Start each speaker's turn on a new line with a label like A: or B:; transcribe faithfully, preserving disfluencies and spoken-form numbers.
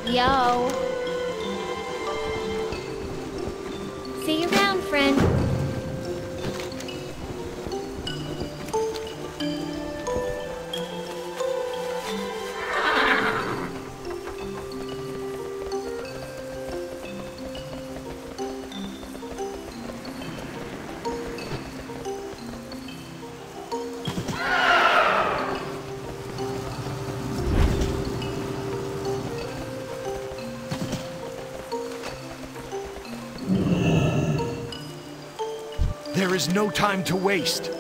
A: Yo. See you around, friend.
B: There is no time to waste.